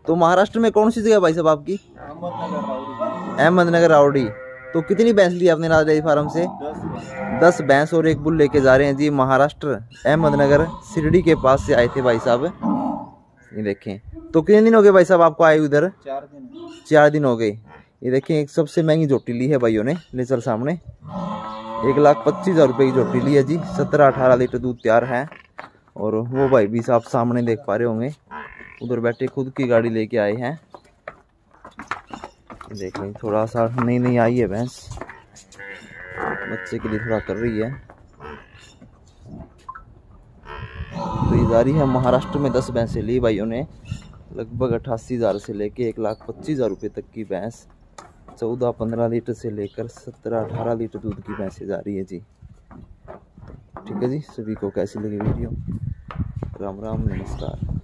तो महाराष्ट्र में कौन सी जगह भाई साहब आपकी? अहमदनगर रावड़ी। तो कितनी भैंस ली आपने राज डेयरी फार्म से? 10 भैंस और एक बुल लेके जा रहे हैं जी महाराष्ट्र अहमदनगर शिरडी के पास से आए थे भाई साहब। ये देखें। तो कितने दिन हो गए भाई साहब आपको आए उधर? 4 दिन हो गए। ये देखें एक सबसे महंगी झोटी ली है भाइयों ने, ले चल सामने। 1,25,000 रुपये की झोटी ली है जी। 17-18 लीटर दूध तैयार है। और वो भाई भी साहब सामने देख पा रहे होंगे, उधर बैठे खुद की गाड़ी लेके आए हैं। देख लें थोड़ा सा नई नई आई है भैंस, बच्चे के लिए थोड़ा कर रही है। तो ये जा रही है महाराष्ट्र में। 10 भैंसें ली भाइयों ने, लगभग 88,000 से लेके 1,25,000 रुपये तक की भैंस। 14-15 लीटर से लेकर 17-18 लीटर दूध की भैंसें जा रही है जी। ठीक है जी। सभी को कैसी लगी वीडियो? राम राम, नमस्कार।